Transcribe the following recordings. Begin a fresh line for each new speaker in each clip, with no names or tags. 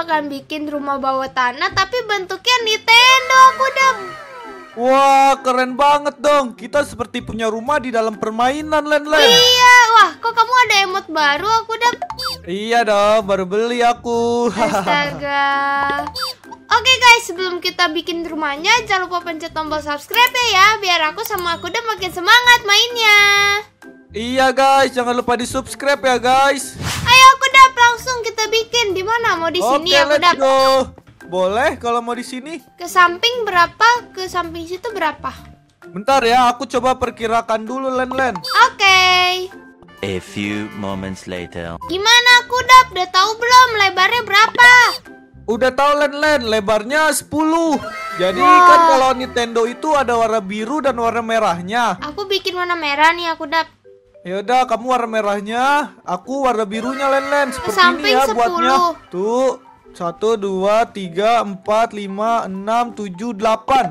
bakalan bikin rumah bawah tanah tapi bentuknya Nintendo aku dap.
Wah, keren banget dong. Kita seperti punya rumah di dalam permainan, Len.
Iya, wah kok kamu ada emot baru aku dap.
Iya dong, baru beli aku.
Astaga. Oke guys, sebelum kita bikin rumahnya, jangan lupa pencet tombol subscribe ya, biar aku sama aku udah makin semangat mainnya.
Iya guys, jangan lupa di subscribe ya guys.
Ayo aku dap, langsung kita bikin. Di mana? Mau di sini aku dap?
Let's go. Boleh kalau mau di sini.
Ke samping berapa? Ke samping situ berapa?
Bentar ya, aku coba perkirakan dulu Len.
Oke.
A few moments later.
Gimana aku dap? Udah tahu belum lebarnya berapa?
Udah tahu Len, lebarnya 10. Jadi
Wah.
kan kalau Nintendo itu ada warna biru dan warna merahnya.
Aku bikin warna merah nih aku dap.
Yaudah, kamu warna merahnya, aku warna birunya Len. Seperti ini
Samping
ya
10.
buatnya. Tuh, 1, 2, 3, 4, 5, 6, 7, 8.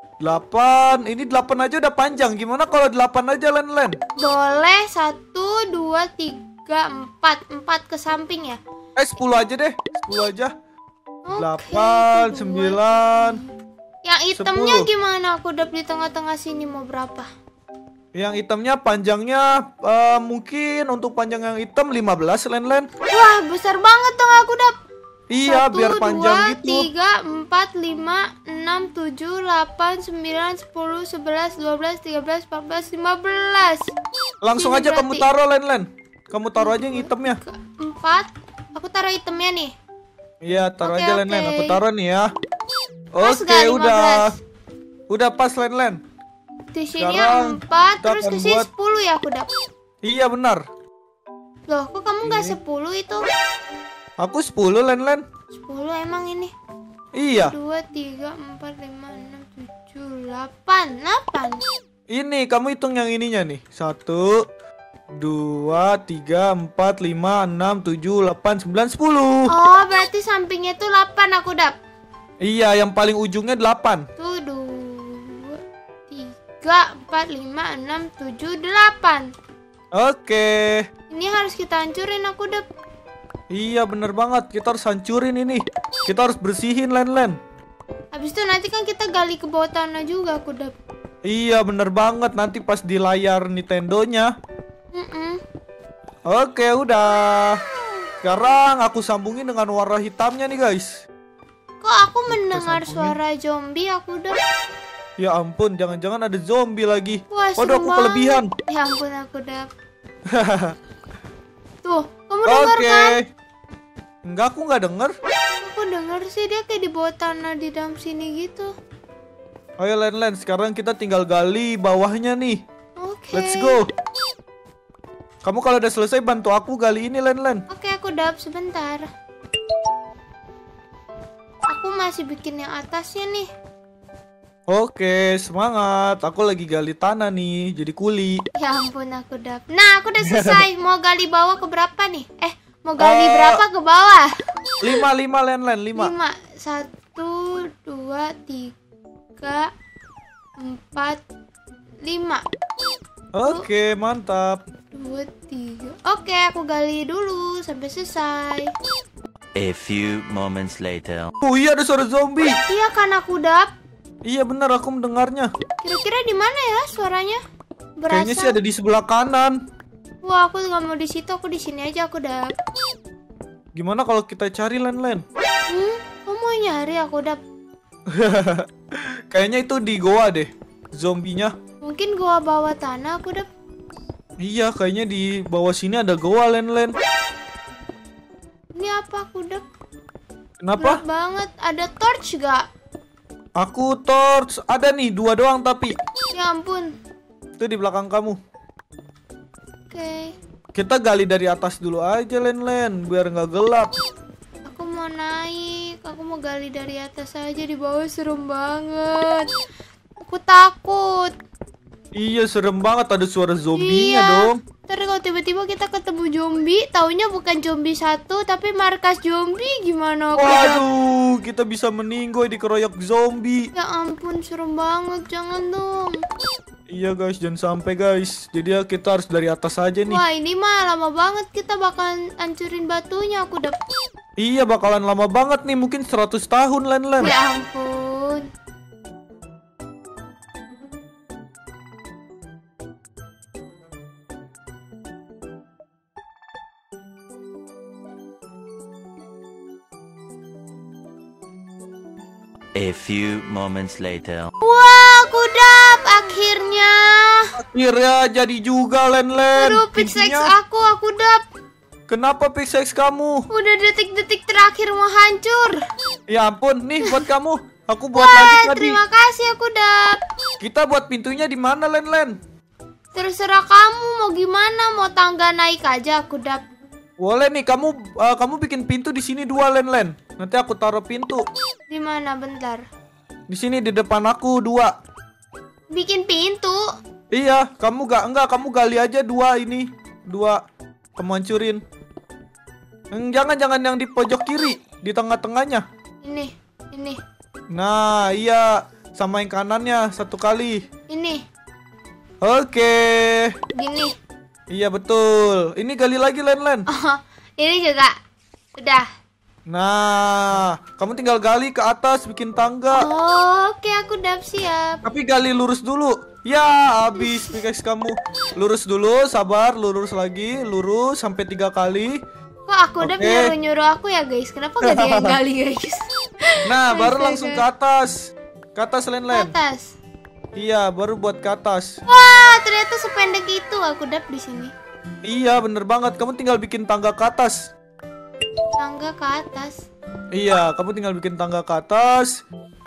8, ini 8 aja udah panjang. Gimana kalau 8 aja Len?
Boleh 1, 2, 3, 4. 4 ke samping ya.
10 aja deh, 10 aja.
Oke,
8, 9.
Yang hitamnya
10.
gimana aku dap di tengah-tengah sini mau berapa?
Yang hitamnya panjangnya mungkin untuk panjang yang hitam 15 Len.
Wah besar banget dong aku dap.
Iya,
1,
biar panjang
2,
gitu.
3, 4, 5, 6, 7, 8, 9, 10, 11, 12, 13, 14, 15.
Langsung
Sini
aja kamu
berarti.
taruh Len. Kamu taruh aja yang hitamnya.
4. Aku taruh hitamnya nih.
Iya, taruh
Oke,
aja Len.
oke.
Aku taruh nih ya.
Pas
Oke,
nggak
udah.
15?
Udah pas Len.
Di sini
Sekarang
4,
kita
terus
akan
ke sini
buat-
10 ya aku dap.
Iya benar.
Loh, kok kamu nggak 10 itu?
Aku 10 Len.
10 emang ini.
Iya.
2, 3, 4, 5, 6, 7, 8. 8.
Ini kamu hitung yang ininya nih. 1, 2, 3, 4, 5, 6, 7, 8, 9, 10.
Oh, berarti sampingnya itu 8 aku dap.
Iya, yang paling ujungnya 8.
Tuh 2, 3, 4, 5, 6, 7, 8.
Oke.
Ini harus kita hancurin aku dap.
Iya bener banget. Kita harus hancurin ini. Kita harus bersihin Len.
Habis itu nanti kan kita gali ke bawah tanah juga aku dap.
Iya bener banget. Nanti pas di layar Nintendonya. Oke udah. Sekarang aku sambungin dengan warna hitamnya nih guys.
Kok aku mendengar
sambungin.
suara zombie aku dap.
Ya ampun, jangan-jangan ada zombie lagi.
Wah,
Waduh,
serem
aku
banget.
kelebihan.
Ya ampun aku dap. Tuh, kamu dengar
Oke.
kan?
Enggak, aku nggak denger.
Aku dengar sih dia kayak di bawah tanah di dalam sini gitu.
Ayo Len, sekarang kita tinggal gali bawahnya nih.
Oke.
Let's go. Kamu kalau udah selesai bantu aku gali ini Len.
Oke, aku dap sebentar. Aku masih bikin yang atasnya nih.
Oke, semangat. Aku lagi gali tanah nih, jadi kuli.
Ya ampun aku dap. Nah, aku udah selesai. Mau gali bawah ke berapa nih? Mau gali berapa ke bawah?
5 Len, 5.
5. 1, 2, 3, 4, 5.
Oke, mantap.
2, 3. Oke, aku gali dulu sampai selesai.
A few moments later.
Oh iya, ada suara zombie.
Iya kan aku dap.
Iya benar, aku mendengarnya.
Kira-kira di mana ya suaranya?
Kayaknya sih ada di sebelah kanan.
Wah, aku nggak mau di situ, aku di sini aja aku dap.
Gimana kalau kita cari Len?
Kamu mau nyari aku dap?
Kayaknya itu di goa deh, zombinya.
Mungkin gua bawa tanah aku dap.
Iya, kayaknya di bawah sini ada goa Len.
Ini apa aku dap?
Kenapa?
Gelap banget. Ada torch gak?
Aku torch ada nih 2 doang tapi
Ya ampun.
itu di belakang kamu.
Oke.
Kita gali dari atas dulu aja Len biar nggak gelap.
Aku mau naik. Aku mau gali dari atas aja, di bawah serem banget. Aku takut.
Iya serem banget, ada suara zombinya
Iya.
dong.
Ntar kalau tiba-tiba kita ketemu zombie, taunya bukan zombie satu tapi markas zombie, gimana aku dap?
Waduh, kita bisa meninggoy dikeroyok zombie.
Ya ampun, serem banget. Jangan dong.
Iya guys, jangan sampai guys. Jadi ya kita harus dari atas aja nih.
Wah, ini mah lama banget. Kita bakalan hancurin batunya aku dap.
Iya, bakalan lama banget nih, mungkin 100 tahun, Len.
Ya ampun.
A few moments later.
Wah, kudap akhirnya.
Akhirnya jadi juga, Len.
Aduh, pickaxe aku dap.
Kenapa pickaxe kamu?
Udah detik-detik terakhir mau hancur.
Ya ampun, nih buat kamu. Aku buat
Wah,
lagi tadi.
terima kasih aku dap.
Kita buat pintunya di mana, Len?
Terserah kamu mau gimana, mau tangga naik aja aku dap.
Boleh nih, kamu bikin pintu di sini 2, Len. Nanti aku taruh pintu.
Di mana bentar?
Di sini di depan aku 2.
Bikin pintu.
Iya, enggak, kamu gali aja 2 ini. 2. Kamu hancurin. Jangan yang di pojok kiri, di tengah-tengahnya.
Ini.
Nah, iya, sama yang kanannya 1 kali.
Ini.
Oke.
Gini.
Iya betul. Ini gali lagi, Len.
Oh, ini juga. Udah.
Nah, kamu tinggal gali ke atas bikin tangga.
Oh, oke, aku udah siap.
Tapi gali lurus dulu. Ya, habis pickaxe kamu. Lurus dulu, sabar, lurus lagi, lurus sampai 3 kali.
Kok aku udah nyuruh aku ya, guys? Kenapa gak dia yang gali, guys?
Nah, baru langsung ke atas. Ke atas, Len.
Ke atas.
Iya, baru buat ke atas.
Wah, ternyata sependek itu aku dap di sini.
Iya, bener banget. Kamu tinggal bikin tangga ke atas.
Tangga ke atas.
Iya, kamu tinggal bikin tangga ke atas.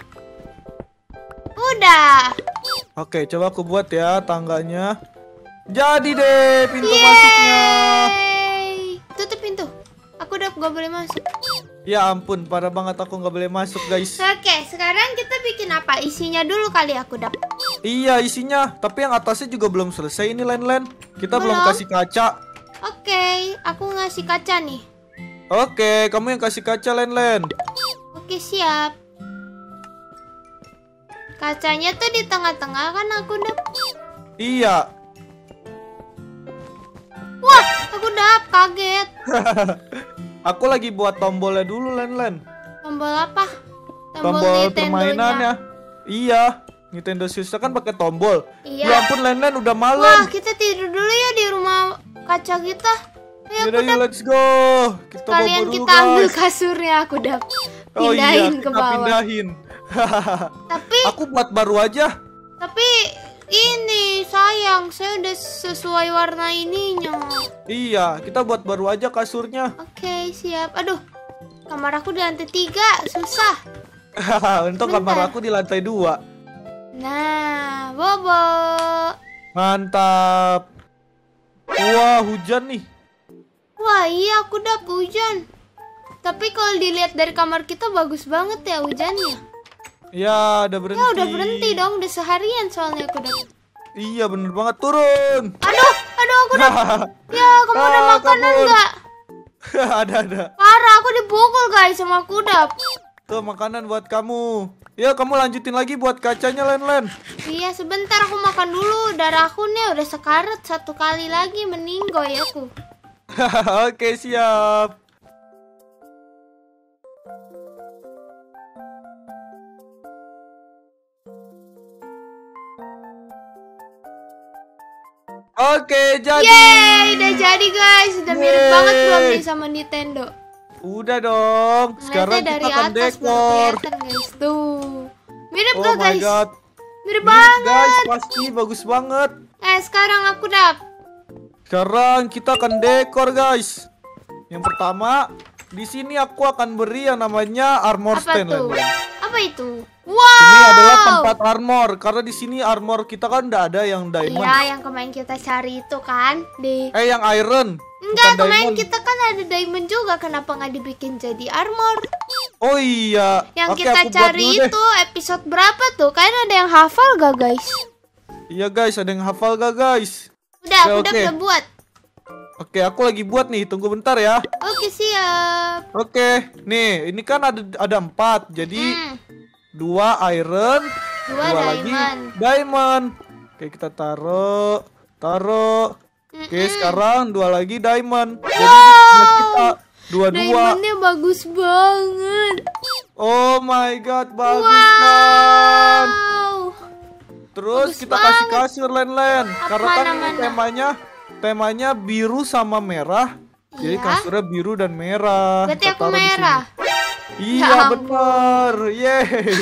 Udah.
Oke, coba aku buat ya tangganya. Jadi deh pintu masuknya.
Tutup pintu. Aku udah gak boleh masuk.
Ya ampun, parah banget aku nggak boleh masuk, guys.
Oke, sekarang kita bikin apa? Isinya dulu kali aku dap.
Iya, isinya. Tapi yang atasnya juga belum selesai ini, Len. Kita belum
Belum.
kasih kaca.
Oke, aku ngasih kaca nih.
Oke, kamu yang kasih kaca, Len.
Oke, siap. Kacanya tuh di tengah-tengah kan aku dap.
Iya.
Wah, aku dap, kaget.
Aku lagi buat tombolnya dulu, Len.
Tombol apa?
Tombol
Nintendonya.
permainannya. Iya, Nintendo Switch kan pakai tombol.
Iya.
Ya ampun, Len, udah
Wah,
malam.
kita tidur dulu ya di rumah kaca kita. Ayo,
Yaudah,
aku
yuk, let's go. Kita
kalian
bobo dulu,
kita ambil
guys.
kasurnya aku dap.
Oh iya,
Pindahin ke
kita
bawah.
pindahin.
Tapi
Aku buat baru aja.
ini sayang, saya udah sesuai warna ininya.
Iya, kita buat baru aja kasurnya.
Oke, siap. Aduh, kamar aku di lantai 3, susah.
Untuk
Bentar.
kamar aku di lantai 2.
Nah, bobo.
Mantap. Wah, hujan nih.
Wah, iya aku udah hujan. Tapi kalau dilihat dari kamar kita bagus banget ya hujannya.
Ya, udah berhenti.
Ya udah berhenti dong, udah seharian soalnya aku udah.
Iya, bener banget. Turun.
Aduh, aku udah. Ya, kamu ada makanan
kabur.
nggak?
Ada.
Parah, aku dipukul guys sama kuda.
Tuh, makanan buat kamu. Ya, kamu lanjutin lagi buat kacanya, Len.
Iya, sebentar aku makan dulu. Darahku nih udah sekarat 1 kali lagi meninggoy aku.
Oke, siap. Oke, jadi.
Yeay, udah jadi guys. Udah mirip
Yeay.
banget belum nih sama Nintendo.
Udah dong. Sekarang
Ngeliatnya
kita akan
dari atas baru
dekor.
kelihatan guys. Tuh. Mirip
Oh
gak
my
guys?
god.
Mirip
Mirip,
banget.
guys, pasti bagus banget.
Sekarang aku dap.
Sekarang kita akan dekor, guys. Yang pertama, di sini aku akan beri yang namanya armor
Apa
stand,
tuh?
Len.
Apa itu? Wow.
Ini adalah tempat armor karena di sini armor kita kan udah ada yang diamond.
Iya, yang kemarin kita cari itu kan di.
Yang iron.
Enggak,
bukan
kemarin
diamond.
kita kan ada diamond juga. Kenapa nggak dibikin jadi armor?
Oh iya.
Yang
Oke,
kita
aku buat
cari
dulu deh.
itu episode berapa tuh? Kalian ada yang hafal gak guys?
Iya guys, ada yang hafal gak guys?
Udah,
Oke,
aku
oke.
udah buat.
Oke, aku lagi buat nih. Tunggu bentar ya.
Oke, siap.
Oke, nih ini kan ada 4. Jadi 2 iron,
2
2 lagi
diamond.
diamond. Oke, kita taruh. Oke, sekarang 2 lagi diamond. Jadi
Wow.
kita Dua-dua.
Diamondnya bagus banget.
Oh my god, bagus kan.
Wow.
Terus
Bagus
kita
banget.
kasih kasur Len. Karena kan ini
Mana-mana.
temanya biru sama merah. Jadi
Iya.
kasurnya biru dan merah.
Berarti
Kita
aku
taruh di sini.
merah.
Iya
Ya ampun.
benar. Yeay.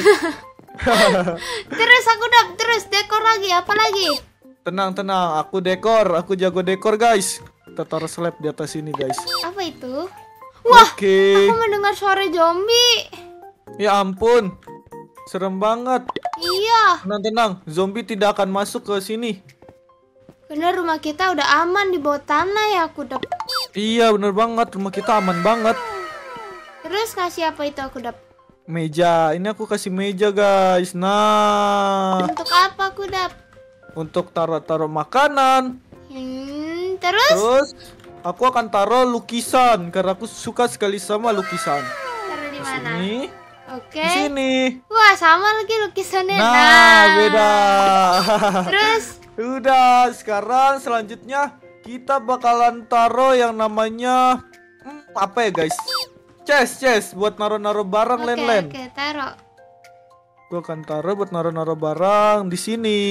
Terus aku terus dekor lagi, apa lagi?
Tenang, aku dekor, aku jago dekor guys. Kita taruh slab di atas ini guys.
Apa itu? Wah,
Oke.
aku mendengar suara zombie.
Ya ampun, serem banget.
Iya,
Tenang, zombie tidak akan masuk ke sini.
bener rumah kita udah aman di bawah tanah ya aku
Iya bener banget, rumah kita aman banget.
Terus ngasih apa itu aku
Meja, ini aku kasih meja guys. Nah,
Untuk apa aku
untuk taruh makanan.
Terus?
Terus aku akan taruh lukisan karena aku suka sekali sama lukisan.
Taruh di
Di
mana?
sini,
Oke.
di sini.
Wah, sama lagi lukisannya.
Nah, beda.
Terus?
Udah, sekarang selanjutnya kita bakalan taruh yang namanya apa ya guys? Chest buat naro-naro barang Len.
Oke, taruh.
Gue akan taruh buat naro-naro barang di sini.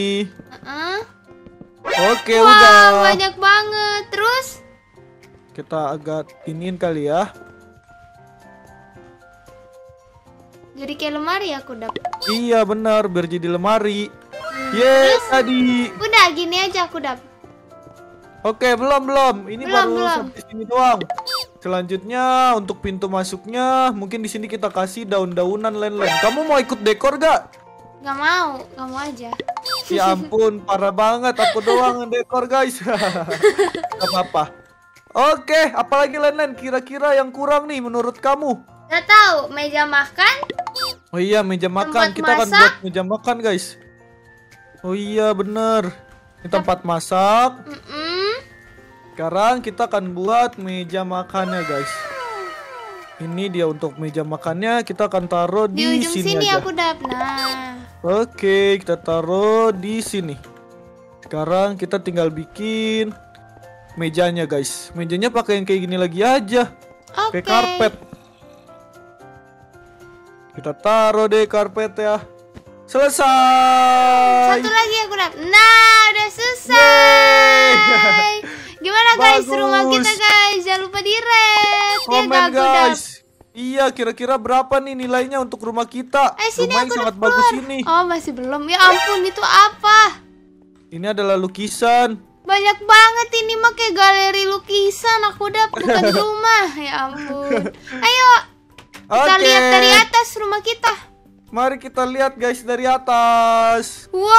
Oke,
Wah,
udah.
banyak banget. Terus?
Kita agak iniin kali ya.
Jadi kayak lemari aku
Iya benar, biar jadi lemari. Yeay, tadi.
Udah, gini aja aku
Oke, belum. Ini baru
Belum.
sampai sini doang. Selanjutnya untuk pintu masuknya, mungkin di sini kita kasih daun-daunan Len. Kamu mau ikut dekor gak?
Gak mau, kamu aja.
Ya ampun, parah banget. Aku doang yang dekor guys. Gak apa-apa. Oke, apalagi Len? Kira-kira yang kurang nih menurut kamu?
Gak tahu, meja makan.
Oh iya, meja makan.
Tempat
Kita akan
masak.
buat meja makan guys. Oh iya, bener. Ini tempat masak. Sekarang kita akan buat meja makannya guys. Ini dia untuk meja makannya. Kita akan taruh
Di
di
ujung
sini
sini
aja.
aku Nah,
Oke, kita taruh di sini. Sekarang kita tinggal bikin mejanya guys. Mejanya pakai yang kayak gini lagi aja.
oke.
Kayak karpet. Kita taruh deh karpet ya. Selesai.
Satu lagi aku Nah, udah selesai.
Yeay.
Gimana guys,
Bagus.
rumah kita guys? Jangan lupa di rate.
Komen guys. Iya, kira-kira berapa nih nilainya untuk rumah kita?
Sini
Rumah yang
aku
sangat
keluar.
bagus ini.
Oh, masih belum. Ya ampun, itu apa?
Ini adalah lukisan.
Banyak banget ini mah kayak galeri lukisan. Aku bukan rumah. Ya ampun. Ayo, kita
Oke.
lihat dari atas rumah kita.
Mari kita lihat guys dari atas.
Wow.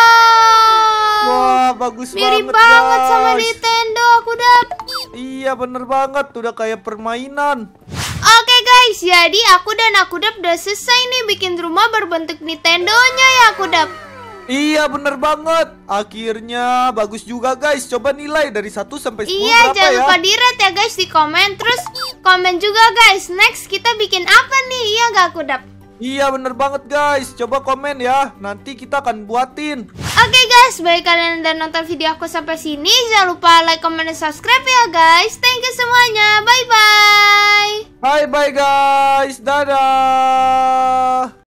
Wah, bagus
Mirip
banget
banget
guys.
sama Nintendo aku
Iya, bener banget. Udah kayak permainan.
Oke guys, jadi aku udah selesai nih bikin rumah berbentuk Nintendo-nya ya aku
Iya, bener banget. Akhirnya bagus juga guys. Coba nilai dari 1 sampai 10
Iya,
berapa
jangan
ya?
lupa di rate ya guys di komen. Terus komen juga guys, next kita bikin apa nih? Iya gak aku
Iya, bener banget guys. Coba komen ya. Nanti kita akan buatin.
Oke guys, bagi kalian yang udah nonton video aku sampai sini, jangan lupa like, comment, dan subscribe ya guys. Thank you semuanya. Bye bye.
Bye bye guys. Dadah.